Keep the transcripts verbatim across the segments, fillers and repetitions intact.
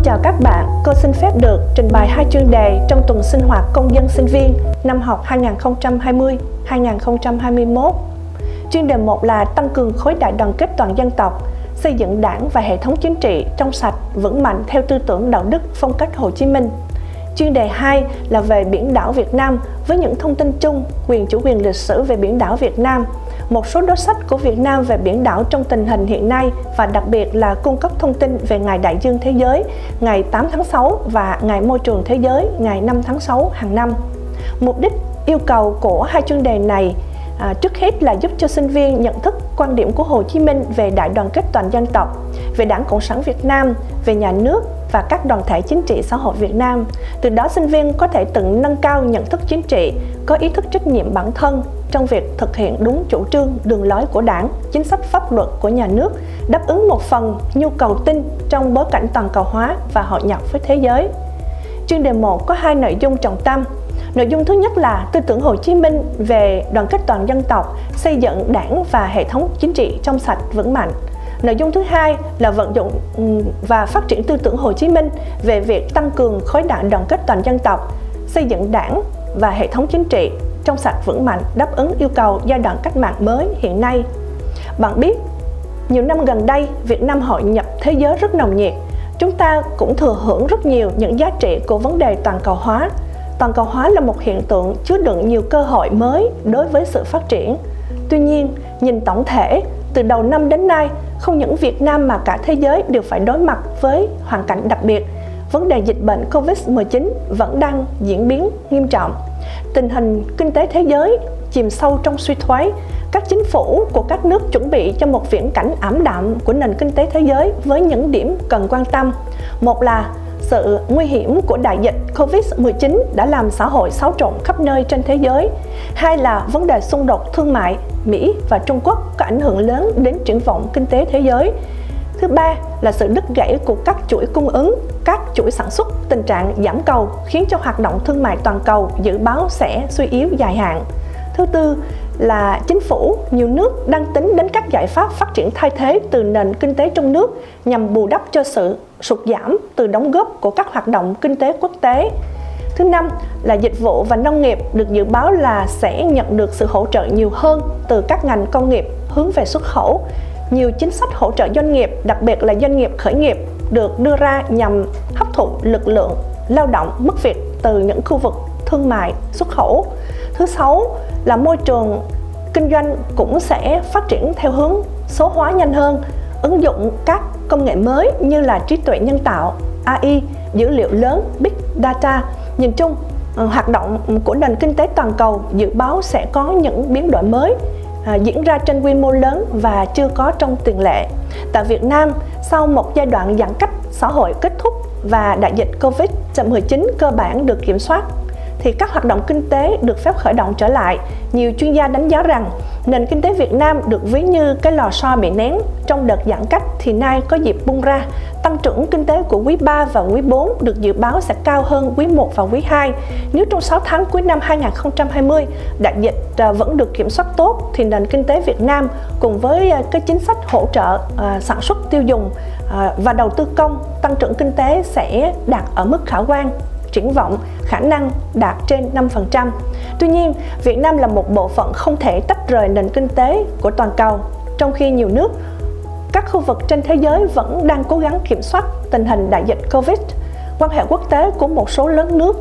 chào các bạn, cô xin phép được trình bày hai chuyên đề trong tuần sinh hoạt công dân sinh viên năm học hai nghìn không trăm hai mươi hai nghìn không trăm hai mươi mốt. Chuyên đề một là tăng cường khối đại đoàn kết toàn dân tộc, xây dựng đảng và hệ thống chính trị trong sạch, vững mạnh theo tư tưởng đạo đức phong cách Hồ Chí Minh. Chuyên đề hai là về biển đảo Việt Nam với những thông tin chung, quyền chủ quyền lịch sử về biển đảo Việt Nam, một số đối sách của Việt Nam về biển đảo trong tình hình hiện nay và đặc biệt là cung cấp thông tin về Ngày Đại dương Thế giới ngày tám tháng sáu và Ngày Môi trường Thế giới ngày năm tháng sáu hàng năm. Mục đích yêu cầu của hai chuyên đề này à, trước hết là giúp cho sinh viên nhận thức quan điểm của Hồ Chí Minh về đại đoàn kết toàn dân tộc, về Đảng Cộng sản Việt Nam, về nhà nước và các đoàn thể chính trị xã hội Việt Nam. Từ đó sinh viên có thể tự nâng cao nhận thức chính trị, có ý thức trách nhiệm bản thân trong việc thực hiện đúng chủ trương, đường lối của Đảng, chính sách pháp luật của nhà nước, đáp ứng một phần nhu cầu tin trong bối cảnh toàn cầu hóa và hội nhập với thế giới. Chuyên đề một có hai nội dung trọng tâm. Nội dung thứ nhất là tư tưởng Hồ Chí Minh về đoàn kết toàn dân tộc, xây dựng đảng và hệ thống chính trị trong sạch vững mạnh. Nội dung thứ hai là vận dụng và phát triển tư tưởng Hồ Chí Minh về việc tăng cường khối đại đoàn kết toàn dân tộc, xây dựng đảng và hệ thống chính trị trong sạch vững mạnh, đáp ứng yêu cầu giai đoạn cách mạng mới hiện nay. Bạn biết, nhiều năm gần đây, Việt Nam hội nhập thế giới rất nồng nhiệt. Chúng ta cũng thừa hưởng rất nhiều những giá trị của vấn đề toàn cầu hóa. Toàn cầu hóa là một hiện tượng chứa đựng nhiều cơ hội mới đối với sự phát triển. Tuy nhiên, nhìn tổng thể, từ đầu năm đến nay, không những Việt Nam mà cả thế giới đều phải đối mặt với hoàn cảnh đặc biệt. Vấn đề dịch bệnh Covid mười chín vẫn đang diễn biến nghiêm trọng. Tình hình kinh tế thế giới chìm sâu trong suy thoái. Các chính phủ của các nước chuẩn bị cho một viễn cảnh ảm đạm của nền kinh tế thế giới với những điểm cần quan tâm. Một là sự nguy hiểm của đại dịch Covid mười chín đã làm xã hội xáo trộn khắp nơi trên thế giới. Hai là vấn đề xung đột thương mại Mỹ và Trung Quốc có ảnh hưởng lớn đến triển vọng kinh tế thế giới. Thứ ba là sự đứt gãy của các chuỗi cung ứng, các chuỗi sản xuất, tình trạng giảm cầu khiến cho hoạt động thương mại toàn cầu dự báo sẽ suy yếu dài hạn. Thứ tư là chính phủ nhiều nước đang tính đến các giải pháp phát triển thay thế từ nền kinh tế trong nước nhằm bù đắp cho sự sụt giảm từ đóng góp của các hoạt động kinh tế quốc tế. Thứ năm là dịch vụ và nông nghiệp được dự báo là sẽ nhận được sự hỗ trợ nhiều hơn từ các ngành công nghiệp hướng về xuất khẩu. Nhiều chính sách hỗ trợ doanh nghiệp, đặc biệt là doanh nghiệp khởi nghiệp, được đưa ra nhằm hấp thụ lực lượng lao động mất việc từ những khu vực thương mại xuất khẩu. Thứ sáu là môi trường kinh doanh cũng sẽ phát triển theo hướng số hóa nhanh hơn, ứng dụng các công nghệ mới như là trí tuệ nhân tạo, A I, dữ liệu lớn, Big Data. Nhìn chung, hoạt động của nền kinh tế toàn cầu dự báo sẽ có những biến đổi mới À, diễn ra trên quy mô lớn và chưa có trong tiền lệ. Tại Việt Nam, sau một giai đoạn giãn cách xã hội kết thúc và đại dịch Covid mười chín cơ bản được kiểm soát, thì các hoạt động kinh tế được phép khởi động trở lại. Nhiều chuyên gia đánh giá rằng nền kinh tế Việt Nam được ví như cái lò xo bị nén trong đợt giãn cách thì nay có dịp bung ra. Tăng trưởng kinh tế của quý ba và quý bốn được dự báo sẽ cao hơn quý một và quý hai. Nếu trong sáu tháng cuối năm hai nghìn không trăm hai mươi đại dịch vẫn được kiểm soát tốt thì nền kinh tế Việt Nam cùng với cái chính sách hỗ trợ uh, sản xuất tiêu dùng uh, và đầu tư công, tăng trưởng kinh tế sẽ đạt ở mức khả quan, triển vọng khả năng đạt trên năm phần trăm. Tuy nhiên, Việt Nam là một bộ phận không thể tách rời nền kinh tế của toàn cầu, trong khi nhiều nước, các khu vực trên thế giới vẫn đang cố gắng kiểm soát tình hình đại dịch Covid. Quan hệ quốc tế của một số lớn nước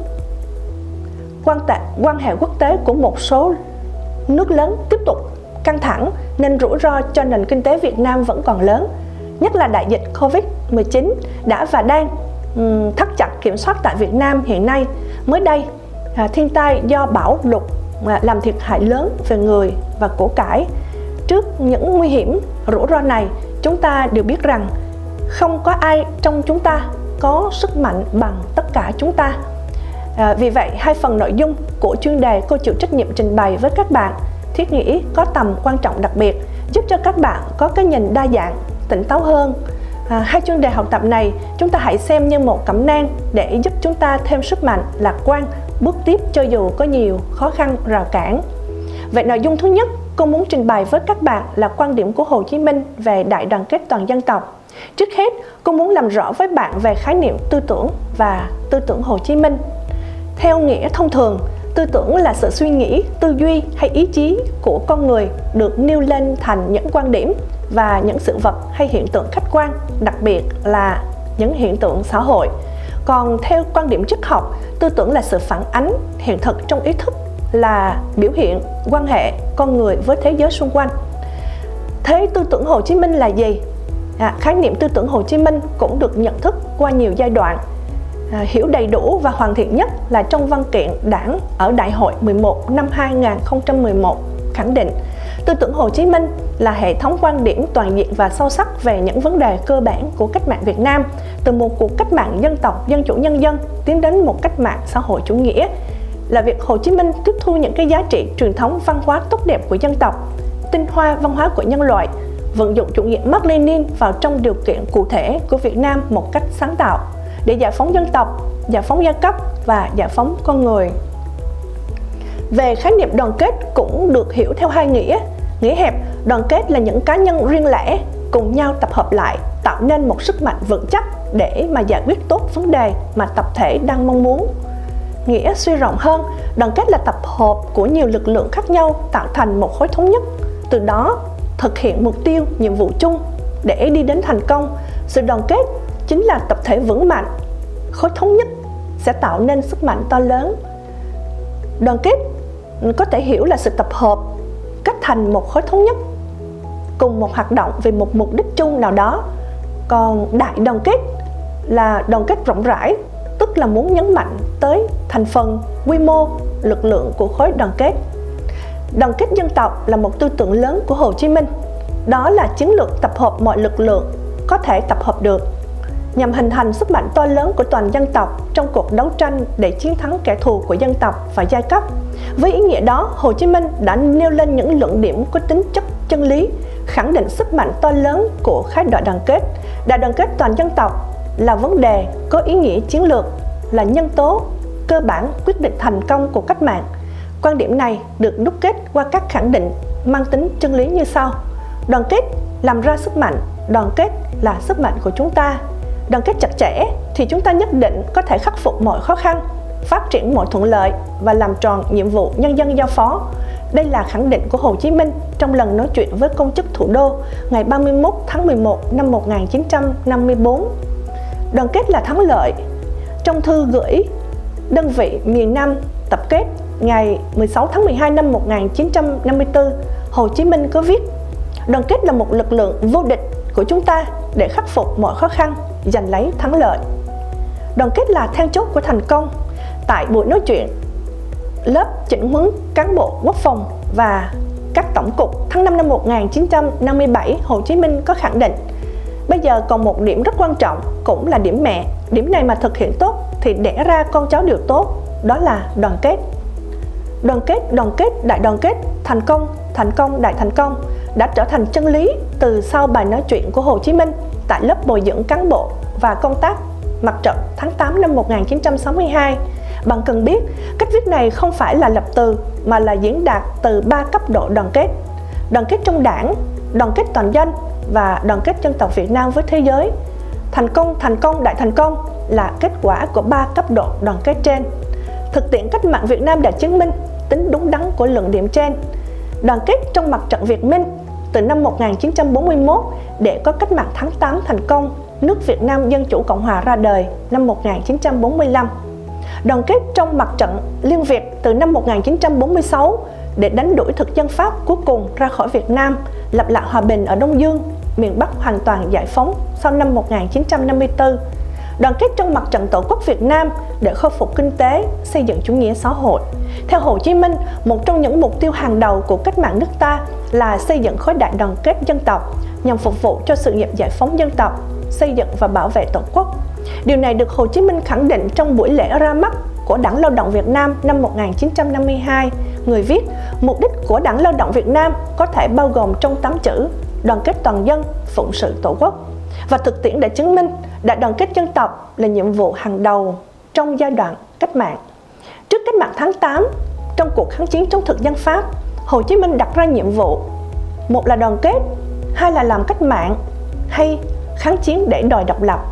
quan, tệ, quan hệ quốc tế của một số nước lớn tiếp tục căng thẳng nên rủi ro cho nền kinh tế Việt Nam vẫn còn lớn. Nhất là đại dịch Covid mười chín đã và đang um, thắt chặt kiểm soát tại Việt Nam hiện nay. Mới đây, à, thiên tai do bão lụt à, làm thiệt hại lớn về người và của cải. Trước những nguy hiểm rủi ro này, chúng ta đều biết rằng không có ai trong chúng ta có sức mạnh bằng tất cả chúng ta. À, vì vậy, hai phần nội dung của chuyên đề cô chịu trách nhiệm trình bày với các bạn thiết nghĩ có tầm quan trọng đặc biệt, giúp cho các bạn có cái nhìn đa dạng, tỉnh táo hơn. À, hai chuyên đề học tập này chúng ta hãy xem như một cẩm nang để giúp chúng ta thêm sức mạnh, lạc quan, bước tiếp cho dù có nhiều khó khăn, rào cản. Vậy nội dung thứ nhất cô muốn trình bày với các bạn là quan điểm của Hồ Chí Minh về đại đoàn kết toàn dân tộc. Trước hết, cô muốn làm rõ với bạn về khái niệm tư tưởng và tư tưởng Hồ Chí Minh. Theo nghĩa thông thường, tư tưởng là sự suy nghĩ, tư duy hay ý chí của con người được nêu lên thành những quan điểm và những sự vật hay hiện tượng khách quan, đặc biệt là những hiện tượng xã hội. Còn theo quan điểm triết học, tư tưởng là sự phản ánh hiện thực trong ý thức, là biểu hiện quan hệ con người với thế giới xung quanh. Thế tư tưởng Hồ Chí Minh là gì? À, khái niệm tư tưởng Hồ Chí Minh cũng được nhận thức qua nhiều giai đoạn. À, hiểu đầy đủ và hoàn thiện nhất là trong văn kiện Đảng ở Đại hội mười một năm hai nghìn không trăm mười một khẳng định tư tưởng Hồ Chí Minh là hệ thống quan điểm toàn diện và sâu sắc về những vấn đề cơ bản của cách mạng Việt Nam, từ một cuộc cách mạng dân tộc, dân chủ nhân dân tiến đến một cách mạng xã hội chủ nghĩa, là việc Hồ Chí Minh tiếp thu những cái giá trị truyền thống văn hóa tốt đẹp của dân tộc, tinh hoa văn hóa của nhân loại, vận dụng chủ nghĩa Mác Lênin vào trong điều kiện cụ thể của Việt Nam một cách sáng tạo để giải phóng dân tộc, giải phóng giai cấp và giải phóng con người. Về khái niệm đoàn kết cũng được hiểu theo hai nghĩa. Nghĩa hẹp, đoàn kết là những cá nhân riêng lẻ cùng nhau tập hợp lại, tạo nên một sức mạnh vững chắc để mà giải quyết tốt vấn đề mà tập thể đang mong muốn. Nghĩa suy rộng hơn, đoàn kết là tập hợp của nhiều lực lượng khác nhau tạo thành một khối thống nhất, từ đó thực hiện mục tiêu, nhiệm vụ chung để đi đến thành công. Sự đoàn kết chính là tập thể vững mạnh, khối thống nhất sẽ tạo nên sức mạnh to lớn. Đoàn kết có thể hiểu là sự tập hợp kết thành một khối thống nhất cùng một hoạt động vì một mục đích chung nào đó. Còn đại đoàn kết là đoàn kết rộng rãi, tức là muốn nhấn mạnh tới thành phần, quy mô, lực lượng của khối đoàn kết. Đoàn kết dân tộc là một tư tưởng lớn của Hồ Chí Minh. Đó là chiến lược tập hợp mọi lực lượng có thể tập hợp được, nhằm hình thành sức mạnh to lớn của toàn dân tộc trong cuộc đấu tranh để chiến thắng kẻ thù của dân tộc và giai cấp. Với ý nghĩa đó, Hồ Chí Minh đã nêu lên những luận điểm có tính chất chân lý, khẳng định sức mạnh to lớn của khái đại đoàn kết. Đại đoàn kết toàn dân tộc là vấn đề có ý nghĩa chiến lược, là nhân tố cơ bản quyết định thành công của cách mạng. Quan điểm này được đúc kết qua các khẳng định mang tính chân lý như sau: đoàn kết làm ra sức mạnh, đoàn kết là sức mạnh của chúng ta. Đoàn kết chặt chẽ thì chúng ta nhất định có thể khắc phục mọi khó khăn, phát triển mọi thuận lợi và làm tròn nhiệm vụ nhân dân giao phó. Đây là khẳng định của Hồ Chí Minh trong lần nói chuyện với công chức thủ đô ngày ba mươi mốt tháng mười một năm một nghìn chín trăm năm mươi tư. Đoàn kết là thắng lợi. Trong thư gửi đơn vị miền Nam tập kết ngày mười sáu tháng mười hai năm một nghìn chín trăm năm mươi tư, Hồ Chí Minh có viết: đoàn kết là một lực lượng vô địch của chúng ta để khắc phục mọi khó khăn, giành lấy thắng lợi. Đoàn kết là then chốt của thành công. Tại buổi nói chuyện lớp chỉnh huấn cán bộ quốc phòng và các tổng cục tháng năm năm một nghìn chín trăm năm mươi bảy, Hồ Chí Minh có khẳng định: bây giờ còn một điểm rất quan trọng, cũng là điểm mẹ. Điểm này mà thực hiện tốt thì đẻ ra con cháu đều tốt, đó là đoàn kết. Đoàn kết, đoàn kết, đại đoàn kết, thành công, thành công, đại thành công đã trở thành chân lý từ sau bài nói chuyện của Hồ Chí Minh tại lớp bồi dưỡng cán bộ và công tác mặt trận tháng tám năm một nghìn chín trăm sáu mươi hai. Bạn cần biết, cách viết này không phải là lập từ mà là diễn đạt từ ba cấp độ đoàn kết: đoàn kết trong đảng, đoàn kết toàn dân và đoàn kết dân tộc Việt Nam với thế giới. Thành công, thành công, đại thành công là kết quả của ba cấp độ đoàn kết trên. Thực tiễn cách mạng Việt Nam đã chứng minh tính đúng đắn của luận điểm trên. Đoàn kết trong mặt trận Việt Minh từ năm một nghìn chín trăm bốn mươi mốt để có cách mạng tháng tám thành công, nước Việt Nam Dân Chủ Cộng Hòa ra đời năm một nghìn chín trăm bốn mươi lăm. Đoàn kết trong mặt trận Liên Việt từ năm một nghìn chín trăm bốn mươi sáu để đánh đuổi thực dân Pháp cuối cùng ra khỏi Việt Nam, lập lại hòa bình ở Đông Dương, miền Bắc hoàn toàn giải phóng sau năm một nghìn chín trăm năm mươi tư. Đoàn kết trong mặt trận Tổ quốc Việt Nam để khôi phục kinh tế, xây dựng chủ nghĩa xã hội. Theo Hồ Chí Minh, một trong những mục tiêu hàng đầu của cách mạng nước ta là xây dựng khối đại đoàn kết dân tộc nhằm phục vụ cho sự nghiệp giải phóng dân tộc, xây dựng và bảo vệ Tổ quốc. Điều này được Hồ Chí Minh khẳng định trong buổi lễ ra mắt của Đảng Lao động Việt Nam năm một nghìn chín trăm năm mươi hai. Người viết: mục đích của Đảng Lao động Việt Nam có thể bao gồm trong tám chữ: đoàn kết toàn dân, phụng sự Tổ quốc. Và thực tiễn đã chứng minh đại đoàn kết dân tộc là nhiệm vụ hàng đầu trong giai đoạn cách mạng. Trước cách mạng tháng tám, trong cuộc kháng chiến chống thực dân Pháp, Hồ Chí Minh đặt ra nhiệm vụ: một là đoàn kết, hai là làm cách mạng, hay kháng chiến để đòi độc lập.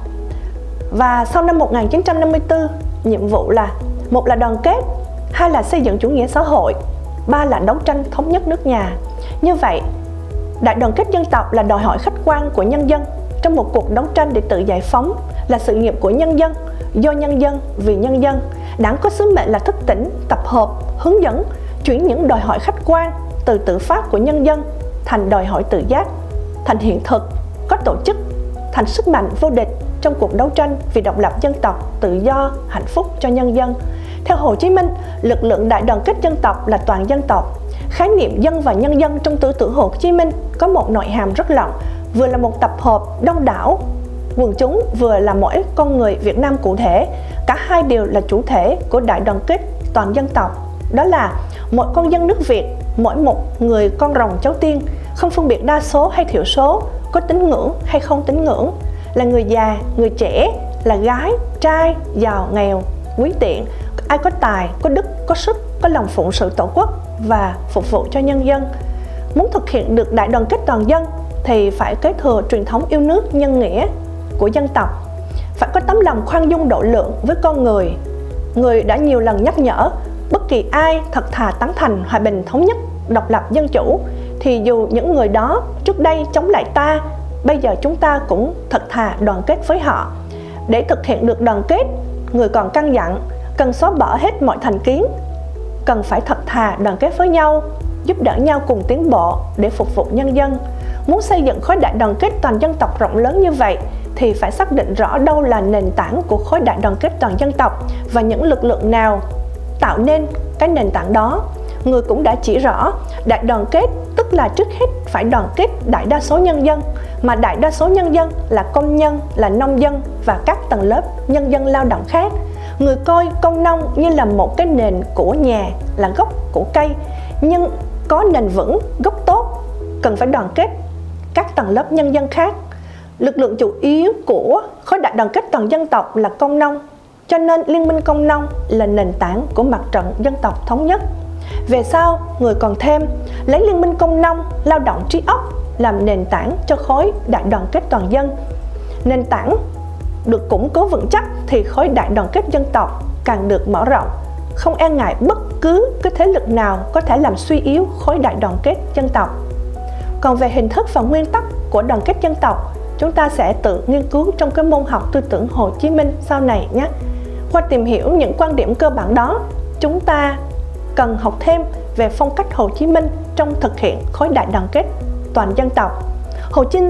Và sau năm một nghìn chín trăm năm mươi tư, nhiệm vụ là một là đoàn kết, hai là xây dựng chủ nghĩa xã hội, ba là đấu tranh thống nhất nước nhà. Như vậy, đại đoàn kết dân tộc là đòi hỏi khách quan của nhân dân trong một cuộc đấu tranh để tự giải phóng, là sự nghiệp của nhân dân, do nhân dân, vì nhân dân. Đảng có sứ mệnh là thức tỉnh, tập hợp, hướng dẫn, chuyển những đòi hỏi khách quan từ tự phát của nhân dân thành đòi hỏi tự giác, thành hiện thực, có tổ chức, thành sức mạnh vô địch trong cuộc đấu tranh vì độc lập dân tộc, tự do, hạnh phúc cho nhân dân. Theo Hồ Chí Minh, lực lượng đại đoàn kết dân tộc là toàn dân tộc. Khái niệm dân và nhân dân trong tư tưởng Hồ Chí Minh có một nội hàm rất rộng, vừa là một tập hợp đông đảo quần chúng, vừa là mỗi con người Việt Nam cụ thể. Cả hai đều là chủ thể của đại đoàn kết toàn dân tộc. Đó là mỗi con dân nước Việt, mỗi một người con rồng cháu tiên, không phân biệt đa số hay thiểu số, có tín ngưỡng hay không tín ngưỡng, là người già, người trẻ, là gái, trai, giàu, nghèo, quý tiện, ai có tài, có đức, có sức, có lòng phụng sự tổ quốc và phục vụ cho nhân dân. Muốn thực hiện được đại đoàn kết toàn dân thì phải kế thừa truyền thống yêu nước nhân nghĩa của dân tộc, phải có tấm lòng khoan dung độ lượng với con người. Người đã nhiều lần nhắc nhở, bất kỳ ai thật thà tán thành hòa bình thống nhất, độc lập dân chủ, thì dù những người đó trước đây chống lại ta, bây giờ chúng ta cũng thật thà đoàn kết với họ. Để thực hiện được đoàn kết, người còn căn dặn cần xóa bỏ hết mọi thành kiến, cần phải thật thà đoàn kết với nhau, giúp đỡ nhau cùng tiến bộ để phục vụ nhân dân. Muốn xây dựng khối đại đoàn kết toàn dân tộc rộng lớn như vậy thì phải xác định rõ đâu là nền tảng của khối đại đoàn kết toàn dân tộc và những lực lượng nào tạo nên cái nền tảng đó. Người cũng đã chỉ rõ, đại đoàn kết tức là trước hết phải đoàn kết đại đa số nhân dân, mà đại đa số nhân dân là công nhân, là nông dân và các tầng lớp nhân dân lao động khác. Người coi công nông như là một cái nền của nhà, là gốc của cây, nhưng có nền vững, gốc tốt, cần phải đoàn kết các tầng lớp nhân dân khác. Lực lượng chủ yếu của khối đại đoàn kết toàn dân tộc là công nông, cho nên Liên minh Công nông là nền tảng của mặt trận dân tộc thống nhất. Về sau, người còn thêm lấy Liên minh Công nông, lao động trí óc làm nền tảng cho khối đại đoàn kết toàn dân. Nền tảng được củng cố vững chắc thì khối đại đoàn kết dân tộc càng được mở rộng, không e ngại bất cứ cái thế lực nào có thể làm suy yếu khối đại đoàn kết dân tộc. Còn về hình thức và nguyên tắc của đoàn kết dân tộc, chúng ta sẽ tự nghiên cứu trong cái môn học tư tưởng Hồ Chí Minh sau này nhé. Qua tìm hiểu những quan điểm cơ bản đó, chúng ta cần học thêm về phong cách Hồ Chí Minh trong thực hiện khối đại đoàn kết toàn dân tộc. Hồ Chí,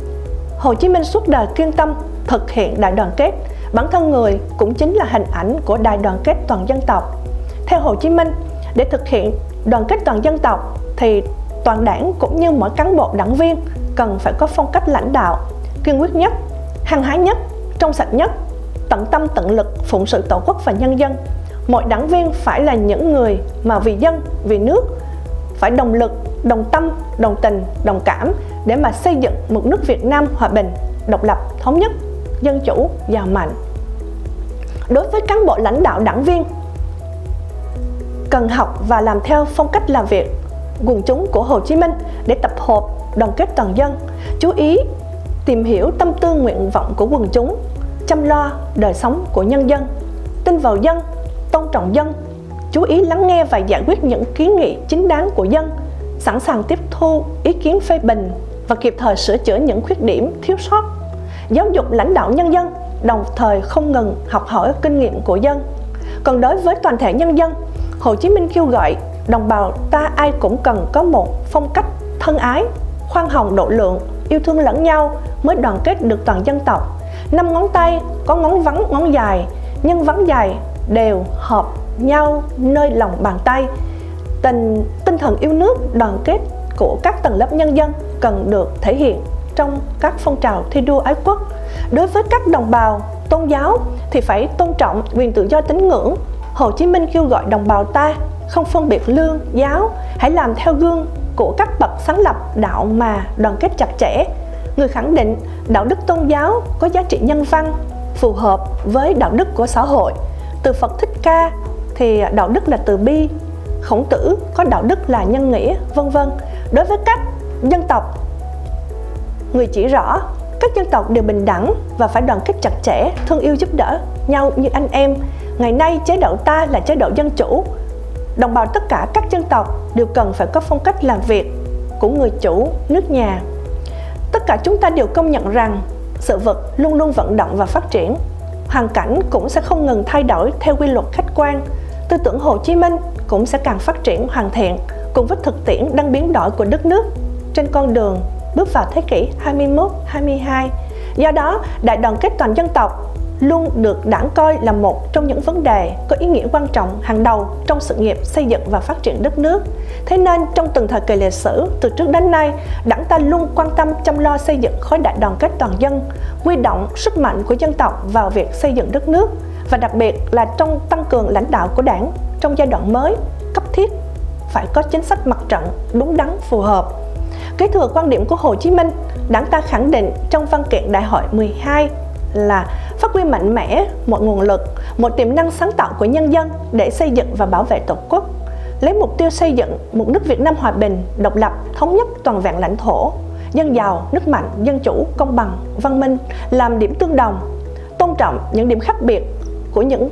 Hồ Chí Minh suốt đời kiên tâm thực hiện đại đoàn kết, bản thân người cũng chính là hình ảnh của đại đoàn kết toàn dân tộc. Theo Hồ Chí Minh, để thực hiện đoàn kết toàn dân tộc thì toàn đảng cũng như mỗi cán bộ đảng viên cần phải có phong cách lãnh đạo kiên quyết nhất, hăng hái nhất, trong sạch nhất, tận tâm tận lực phụng sự tổ quốc và nhân dân. Mọi đảng viên phải là những người mà vì dân, vì nước, phải đồng lực, đồng tâm, đồng tình, đồng cảm để mà xây dựng một nước Việt Nam hòa bình, độc lập, thống nhất, dân chủ, giàu mạnh. Đối với cán bộ lãnh đạo đảng viên, cần học và làm theo phong cách làm việc quần chúng của Hồ Chí Minh để tập hợp đoàn kết toàn dân, chú ý tìm hiểu tâm tư nguyện vọng của quần chúng, chăm lo đời sống của nhân dân, tin vào dân, tôn trọng dân, chú ý lắng nghe và giải quyết những kiến nghị chính đáng của dân, sẵn sàng tiếp thu ý kiến phê bình và kịp thời sửa chữa những khuyết điểm thiếu sót, giáo dục lãnh đạo nhân dân, đồng thời không ngừng học hỏi kinh nghiệm của dân. Còn đối với toàn thể nhân dân, Hồ Chí Minh kêu gọi đồng bào ta ai cũng cần có một phong cách thân ái, khoan hồng độ lượng, yêu thương lẫn nhau mới đoàn kết được toàn dân tộc. Năm ngón tay có ngón vắn ngón dài, nhưng vắn dài đều hợp nhau nơi lòng bàn tay. Tình tinh thần yêu nước, đoàn kết của các tầng lớp nhân dân cần được thể hiện trong các phong trào thi đua ái quốc. Đối với các đồng bào tôn giáo thì phải tôn trọng quyền tự do tín ngưỡng. Hồ Chí Minh kêu gọi đồng bào ta không phân biệt lương, giáo, hãy làm theo gương của các bậc sáng lập đạo mà đoàn kết chặt chẽ. Người khẳng định đạo đức tôn giáo có giá trị nhân văn phù hợp với đạo đức của xã hội. Từ Phật Thích Ca thì đạo đức là từ bi, Khổng Tử có đạo đức là nhân nghĩa, vân vân. Đối với các dân tộc, người chỉ rõ các dân tộc đều bình đẳng và phải đoàn kết chặt chẽ, thương yêu giúp đỡ nhau như anh em. Ngày nay chế độ ta là chế độ dân chủ. Đồng bào tất cả các dân tộc đều cần phải có phong cách làm việc của người chủ nước nhà. Tất cả chúng ta đều công nhận rằng sự vật luôn luôn vận động và phát triển. Hoàn cảnh cũng sẽ không ngừng thay đổi theo quy luật khách quan. Tư tưởng Hồ Chí Minh cũng sẽ càng phát triển hoàn thiện cùng với thực tiễn đang biến đổi của đất nước trên con đường bước vào thế kỷ hai mươi mốt hai mươi hai. Do đó, đại đoàn kết toàn dân tộc luôn được Đảng coi là một trong những vấn đề có ý nghĩa quan trọng hàng đầu trong sự nghiệp xây dựng và phát triển đất nước. Thế nên, trong từng thời kỳ lịch sử, từ trước đến nay, Đảng ta luôn quan tâm chăm lo xây dựng khối đại đoàn kết toàn dân, huy động sức mạnh của dân tộc vào việc xây dựng đất nước, và đặc biệt là trong tăng cường lãnh đạo của Đảng trong giai đoạn mới, cấp thiết, phải có chính sách mặt trận đúng đắn phù hợp. Kế thừa quan điểm của Hồ Chí Minh, Đảng ta khẳng định trong văn kiện Đại hội mười hai là phát huy mạnh mẽ mọi nguồn lực, một tiềm năng sáng tạo của nhân dân để xây dựng và bảo vệ Tổ quốc, lấy mục tiêu xây dựng một nước Việt Nam hòa bình, độc lập, thống nhất toàn vẹn lãnh thổ, dân giàu, nước mạnh, dân chủ, công bằng, văn minh làm điểm tương đồng, tôn trọng những điểm khác biệt của những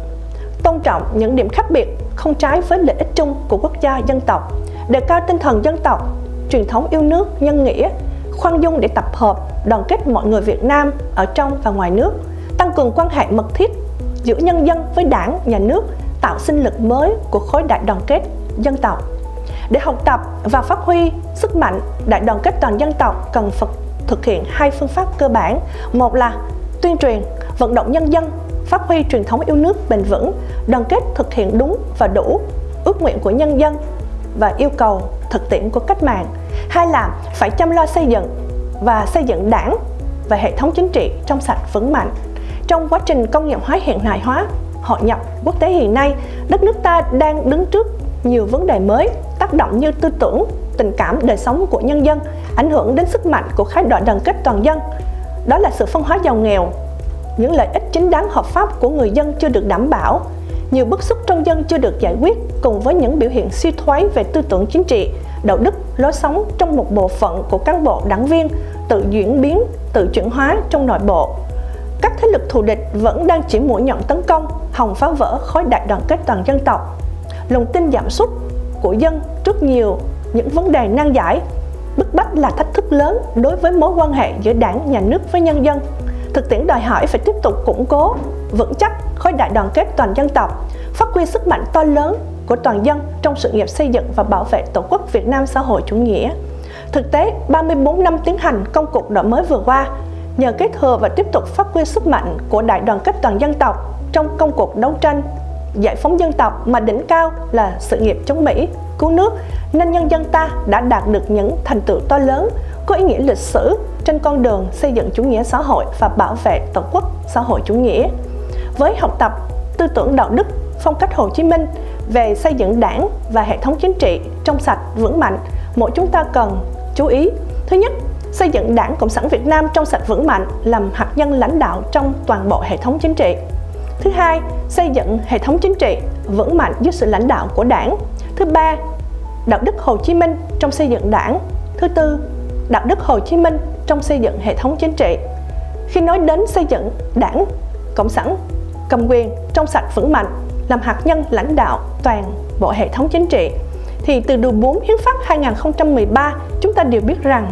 tôn trọng những điểm khác biệt không trái với lợi ích chung của quốc gia dân tộc, đề cao tinh thần dân tộc, truyền thống yêu nước, nhân nghĩa, khoan dung để tập hợp, đoàn kết mọi người Việt Nam ở trong và ngoài nước, tăng cường quan hệ mật thiết giữa nhân dân với Đảng, Nhà nước, tạo sinh lực mới của khối đại đoàn kết dân tộc. Để học tập và phát huy sức mạnh đại đoàn kết toàn dân tộc cần phải thực hiện hai phương pháp cơ bản. Một là tuyên truyền, vận động nhân dân phát huy truyền thống yêu nước bền vững, đoàn kết thực hiện đúng và đủ ước nguyện của nhân dân và yêu cầu thực tiễn của cách mạng. Hai là phải chăm lo xây dựng và xây dựng Đảng và hệ thống chính trị trong sạch vững mạnh. Trong quá trình công nghiệp hóa hiện đại hóa, hội nhập quốc tế hiện nay, đất nước ta đang đứng trước nhiều vấn đề mới, tác động như tư tưởng, tình cảm, đời sống của nhân dân, ảnh hưởng đến sức mạnh của khối đại đoàn kết toàn dân. Đó là sự phân hóa giàu nghèo, những lợi ích chính đáng hợp pháp của người dân chưa được đảm bảo, nhiều bức xúc trong dân chưa được giải quyết, cùng với những biểu hiện suy thoái về tư tưởng chính trị, đạo đức, lối sống trong một bộ phận của cán bộ đảng viên tự diễn biến, tự chuyển hóa trong nội bộ. Các thế lực thù địch vẫn đang chỉ mũi nhọn tấn công, hòng phá vỡ khối đại đoàn kết toàn dân tộc. Lòng tin giảm sút của dân trước nhiều những vấn đề nan giải, bức bách là thách thức lớn đối với mối quan hệ giữa Đảng, Nhà nước với nhân dân. Thực tiễn đòi hỏi phải tiếp tục củng cố, vững chắc khối đại đoàn kết toàn dân tộc, phát huy sức mạnh to lớn của toàn dân trong sự nghiệp xây dựng và bảo vệ Tổ quốc Việt Nam xã hội chủ nghĩa. Thực tế, ba mươi tư năm tiến hành công cuộc đổi mới vừa qua, nhờ kết thừa và tiếp tục phát huy sức mạnh của đại đoàn kết toàn dân tộc trong công cuộc đấu tranh giải phóng dân tộc mà đỉnh cao là sự nghiệp chống Mỹ, cứu nước, nên nhân dân ta đã đạt được những thành tựu to lớn có ý nghĩa lịch sử trên con đường xây dựng chủ nghĩa xã hội và bảo vệ Tổ quốc xã hội chủ nghĩa. Với học tập tư tưởng đạo đức, phong cách Hồ Chí Minh về xây dựng Đảng và hệ thống chính trị trong sạch vững mạnh, mỗi chúng ta cần chú ý. Thứ nhất, xây dựng Đảng Cộng sản Việt Nam trong sạch vững mạnh làm hạt nhân lãnh đạo trong toàn bộ hệ thống chính trị. Thứ hai, xây dựng hệ thống chính trị vững mạnh dưới sự lãnh đạo của Đảng. Thứ ba, đạo đức Hồ Chí Minh trong xây dựng Đảng. Thứ tư, đạo đức Hồ Chí Minh trong xây dựng hệ thống chính trị. Khi nói đến xây dựng Đảng Cộng sản cầm quyền trong sạch vững mạnh làm hạt nhân lãnh đạo toàn bộ hệ thống chính trị, thì từ điều bốn Hiến pháp hai nghìn không trăm mười ba chúng ta đều biết rằng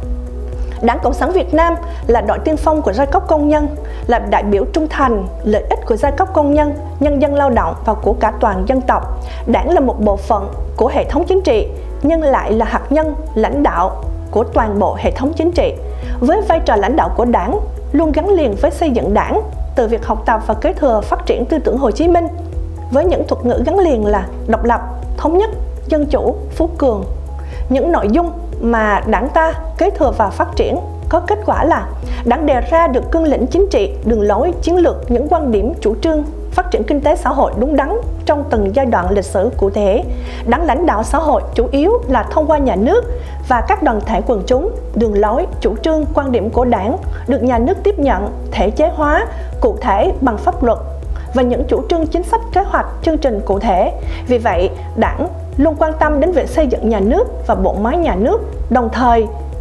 Đảng Cộng sản Việt Nam là đội tiên phong của giai cấp công nhân, là đại biểu trung thành lợi ích của giai cấp công nhân, nhân dân lao động và của cả toàn dân tộc. Đảng là một bộ phận của hệ thống chính trị, nhưng lại là hạt nhân lãnh đạo của toàn bộ hệ thống chính trị. Với vai trò lãnh đạo của Đảng luôn gắn liền với xây dựng Đảng, từ việc học tập và kế thừa phát triển tư tưởng Hồ Chí Minh, với những thuật ngữ gắn liền là độc lập, thống nhất, dân chủ, phú cường. Những nội dung mà Đảng ta kế thừa và phát triển có kết quả là Đảng đề ra được cương lĩnh chính trị, đường lối, chiến lược, những quan điểm, chủ trương phát triển kinh tế xã hội đúng đắn trong từng giai đoạn lịch sử cụ thể. Đảng lãnh đạo xã hội chủ yếu là thông qua nhà nước và các đoàn thể quần chúng. Đường lối, chủ trương, quan điểm của Đảng được nhà nước tiếp nhận, thể chế hóa, cụ thể bằng pháp luật và những chủ trương chính sách, kế hoạch, chương trình cụ thể. Vì vậy, Đảng luôn quan tâm đến việc xây dựng nhà nước và bộ máy nhà nước, đồng thời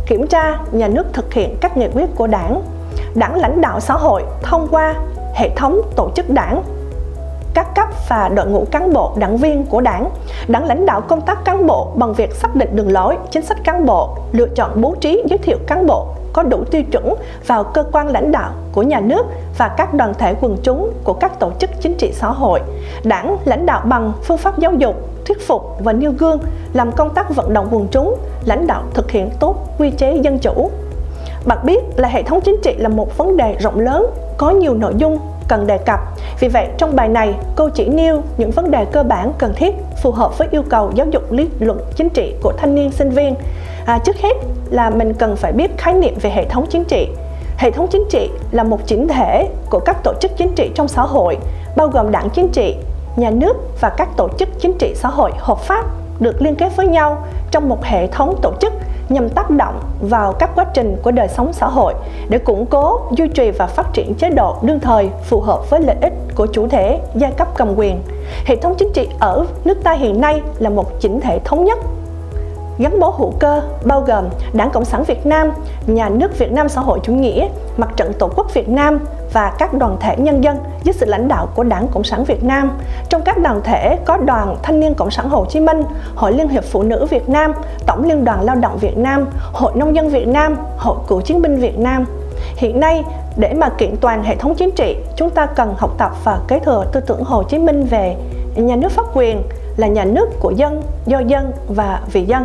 kiểm tra nhà nước thực hiện các nghị quyết của Đảng, Đảng lãnh đạo xã hội thông qua hệ thống tổ chức Đảng, các cấp và đội ngũ cán bộ đảng viên của Đảng. Đảng lãnh đạo công tác cán bộ bằng việc xác định đường lối, chính sách cán bộ, lựa chọn bố trí giới thiệu cán bộ có đủ tiêu chuẩn vào cơ quan lãnh đạo của nhà nước và các đoàn thể quần chúng của các tổ chức chính trị xã hội. Đảng lãnh đạo bằng phương pháp giáo dục, thuyết phục và nêu gương, làm công tác vận động quần chúng, lãnh đạo thực hiện tốt quy chế dân chủ. Bạn biết là hệ thống chính trị là một vấn đề rộng lớn, có nhiều nội dung cần đề cập. Vì vậy, trong bài này, cô chỉ nêu những vấn đề cơ bản cần thiết phù hợp với yêu cầu giáo dục lý luận chính trị của thanh niên sinh viên. À, trước hết là mình cần phải biết khái niệm về hệ thống chính trị. Hệ thống chính trị là một chỉnh thể của các tổ chức chính trị trong xã hội, bao gồm đảng chính trị, nhà nước và các tổ chức chính trị xã hội hợp pháp được liên kết với nhau trong một hệ thống tổ chức nhằm tác động vào các quá trình của đời sống xã hội để củng cố, duy trì và phát triển chế độ đương thời phù hợp với lợi ích của chủ thể giai cấp cầm quyền. Hệ thống chính trị ở nước ta hiện nay là một chỉnh thể thống nhất, gắn bó hữu cơ, bao gồm Đảng Cộng sản Việt Nam, Nhà nước Việt Nam Xã hội Chủ nghĩa, Mặt trận Tổ quốc Việt Nam và các đoàn thể nhân dân dưới sự lãnh đạo của Đảng Cộng sản Việt Nam. Trong các đoàn thể có Đoàn Thanh niên Cộng sản Hồ Chí Minh, Hội Liên hiệp Phụ nữ Việt Nam, Tổng Liên đoàn Lao động Việt Nam, Hội Nông dân Việt Nam, Hội Cựu chiến binh Việt Nam. Hiện nay, để mà kiện toàn hệ thống chính trị, chúng ta cần học tập và kế thừa tư tưởng Hồ Chí Minh về nhà nước pháp quyền là nhà nước của dân, do dân và vì dân.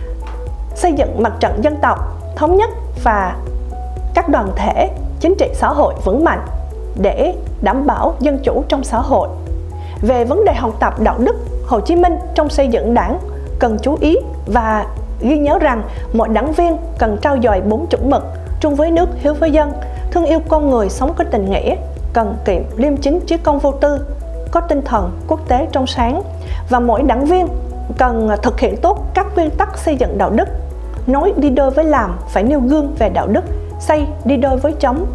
Xây dựng mặt trận dân tộc thống nhất và các đoàn thể chính trị xã hội vững mạnh để đảm bảo dân chủ trong xã hội. Về vấn đề học tập đạo đức Hồ Chí Minh trong xây dựng đảng, cần chú ý và ghi nhớ rằng mỗi đảng viên cần trau dồi bốn chuẩn mực: trung với nước, hiếu với dân, thương yêu con người, sống có tình nghĩa, cần kiệm, liêm chính, chí công vô tư, có tinh thần quốc tế trong sáng. Và mỗi đảng viên cần thực hiện tốt các nguyên tắc xây dựng đạo đức. Nói đi đôi với làm, phải nêu gương về đạo đức, xây đi đôi với chống.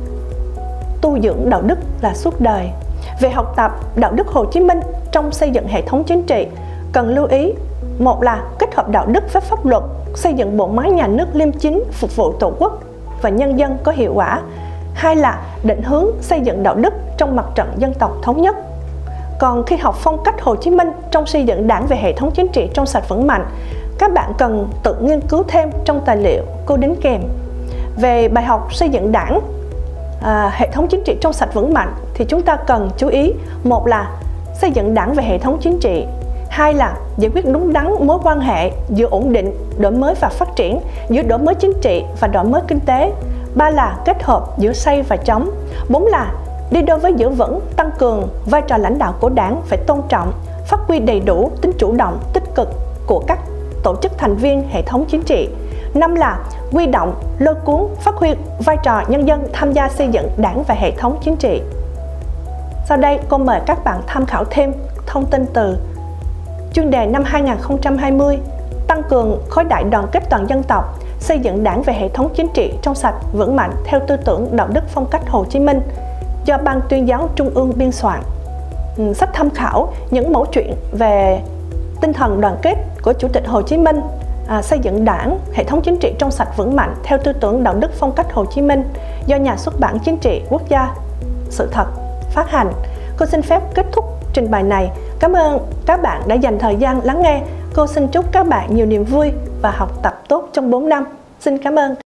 Tu dưỡng đạo đức là suốt đời. Về học tập đạo đức Hồ Chí Minh trong xây dựng hệ thống chính trị, cần lưu ý: một là kết hợp đạo đức với pháp luật, xây dựng bộ máy nhà nước liêm chính, phục vụ Tổ quốc và nhân dân có hiệu quả. Hai là định hướng xây dựng đạo đức trong mặt trận dân tộc thống nhất. Còn khi học phong cách Hồ Chí Minh trong xây dựng đảng về hệ thống chính trị trong sạch vững mạnh, các bạn cần tự nghiên cứu thêm trong tài liệu cô đính kèm. Về bài học xây dựng đảng, à, hệ thống chính trị trong sạch vững mạnh thì chúng ta cần chú ý: một là xây dựng đảng về hệ thống chính trị, hai là giải quyết đúng đắn mối quan hệ giữa ổn định, đổi mới và phát triển, giữa đổi mới chính trị và đổi mới kinh tế, ba là kết hợp giữa xây và chống, bốn là đi đôi với giữ vững, tăng cường vai trò lãnh đạo của đảng, phải tôn trọng, phát huy đầy đủ tính chủ động, tích cực của các tổ chức thành viên hệ thống chính trị. Năm là huy động, lôi cuốn, phát huy vai trò nhân dân tham gia xây dựng đảng và hệ thống chính trị. Sau đây, cô mời các bạn tham khảo thêm thông tin từ chuyên đề năm hai nghìn không trăm hai mươi: tăng cường khối đại đoàn kết toàn dân tộc, xây dựng đảng về hệ thống chính trị trong sạch vững mạnh theo tư tưởng đạo đức phong cách Hồ Chí Minh, do Ban Tuyên giáo Trung ương biên soạn. Sách tham khảo những mẫu chuyện về tinh thần đoàn kết của Chủ tịch Hồ Chí Minh, à, xây dựng đảng, hệ thống chính trị trong sạch vững mạnh theo tư tưởng đạo đức phong cách Hồ Chí Minh, do Nhà xuất bản Chính trị Quốc gia Sự thật phát hành. Cô xin phép kết thúc trình bày này. Cảm ơn các bạn đã dành thời gian lắng nghe. Cô xin chúc các bạn nhiều niềm vui và học tập tốt trong bốn năm. Xin cảm ơn.